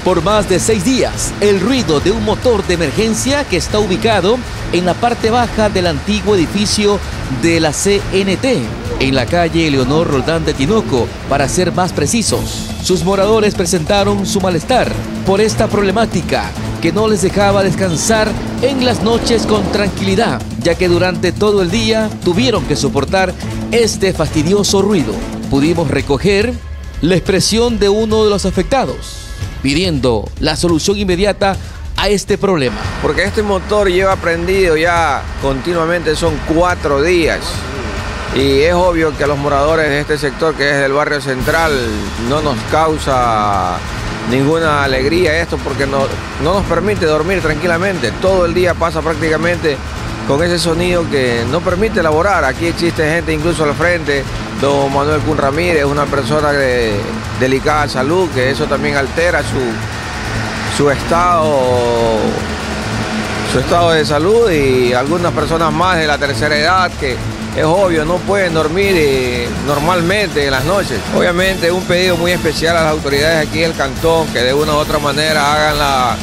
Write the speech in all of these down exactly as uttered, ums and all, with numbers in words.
Por más de seis días, el ruido de un motor de emergencia que está ubicado en la parte baja del antiguo edificio de la C N T, en la calle Leonor Roldán de Tinoco, para ser más precisos. Sus moradores presentaron su malestar por esta problemática que no les dejaba descansar en las noches con tranquilidad, ya que durante todo el día tuvieron que soportar este fastidioso ruido. Pudimos recoger la expresión de uno de los afectados, pidiendo la solución inmediata a este problema. Porque este motor lleva prendido ya continuamente, son cuatro días. Y es obvio que a los moradores de este sector, que es del barrio central, no nos causa ninguna alegría esto, porque no, no nos permite dormir tranquilamente. Todo el día pasa prácticamente con ese sonido que no permite laborar. Aquí existe gente incluso al frente, don Manuel Kun Ramírez, una persona de delicada salud, que eso también altera su, su estado, su estado de salud, y algunas personas más de la tercera edad que es obvio, no pueden dormir eh, normalmente en las noches. Obviamente un pedido muy especial a las autoridades aquí del cantón, que de una u otra manera hagan la,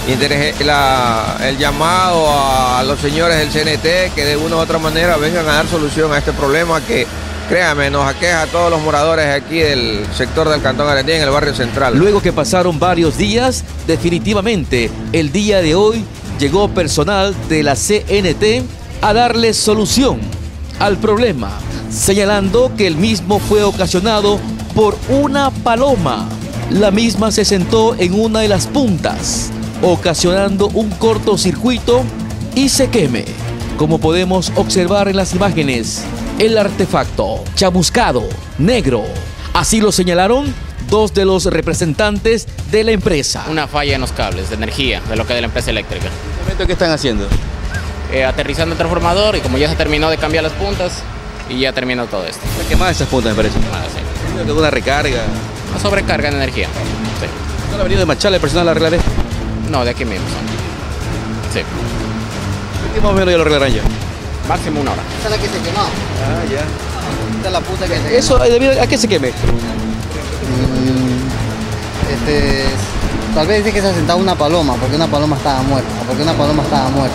la, el llamado a los señores del C N T, que de una u otra manera vengan a dar solución a este problema que, créame, nos aqueja a todos los moradores aquí del sector del Cantón Arandía, en el barrio central. Luego que pasaron varios días, definitivamente el día de hoy llegó personal de la C N T a darle solución al problema, señalando que el mismo fue ocasionado por una paloma. La misma se sentó en una de las puntas, ocasionando un cortocircuito y se queme. Como podemos observar en las imágenes, el artefacto chamuscado, negro. Así lo señalaron dos de los representantes de la empresa. Una falla en los cables de energía de lo que es de la empresa eléctrica. ¿En qué momento qué están haciendo? Eh, aterrizando el transformador, y como ya se terminó de cambiar las puntas y ya terminó todo esto. ¿Qué quemadas esas puntas, me parece? Ah, sí. ¿Una recarga? Una sobrecarga de energía. Sí. ¿No ha venido de Machala el personal a arreglar esto? No, de aquí mismo son. Sí. ¿Qué más o menos ya lo arreglarán ya? Máximo una hora. Esa es la que se quemó. Ah, ya. Esta es la puta que se ¿Eso debido a qué se queme? Mm, este, tal vez dice que se ha sentado una paloma, porque una paloma estaba muerta, porque una paloma estaba muerta.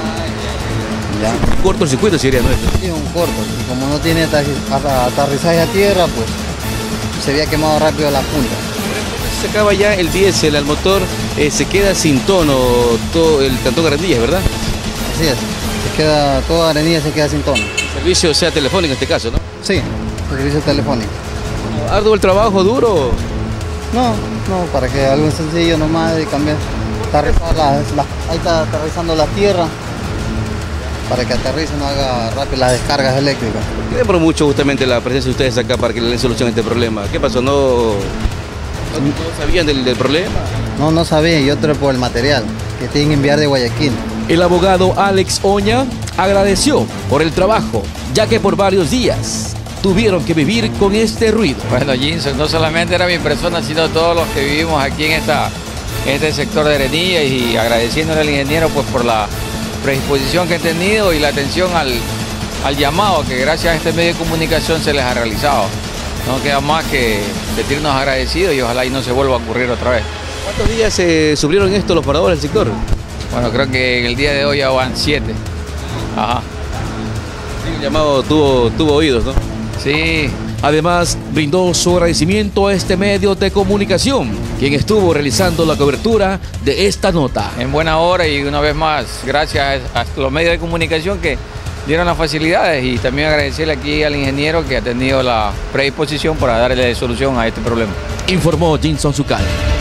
¿Ya? Un cortocircuito sería nuestro. Sí, un corto. Y como no tiene aterrizaje a tierra, pues se había quemado rápido la punta. Se acaba ya el diésel al motor, eh, se queda sin tono todo el Cantón Arandillas, ¿verdad? Así es. Se queda, toda Arenilla se queda sin tono. El servicio sea telefónico en este caso, ¿no? Sí, servicio telefónico. ¿Arduo el trabajo, duro? No, no, para que algo sencillo nomás de cambiar. Está aterrizando la, la, ahí está aterrizando la tierra, para que aterrice, no haga rápido las descargas eléctricas. ¿Qué demoró mucho justamente la presencia de ustedes acá para que le den solución a este problema? ¿Qué pasó? ¿No, no, no sabían del, del problema? No, no sabía, y otro por el material que tienen que enviar de Guayaquil. El abogado Alex Oña agradeció por el trabajo, ya que por varios días tuvieron que vivir con este ruido. Bueno, Jinson, no solamente era mi persona, sino todos los que vivimos aquí en, esta, en este sector de Arenilla, y agradeciéndole al ingeniero pues por la predisposición que he tenido y la atención al, al llamado que gracias a este medio de comunicación se les ha realizado. No queda más que sentirnos agradecidos y ojalá y no se vuelva a ocurrir otra vez. ¿Cuántos días se eh, sufrieron esto los moradores del sector? Bueno, creo que en el día de hoy ya van siete. Ajá. Sí, el llamado tuvo, tuvo oídos, ¿no? Sí. Además, brindó su agradecimiento a este medio de comunicación, quien estuvo realizando la cobertura de esta nota. En buena hora, y una vez más, gracias a los medios de comunicación que dieron las facilidades, y también agradecerle aquí al ingeniero que ha tenido la predisposición para darle solución a este problema. Informó Jinson Zucal.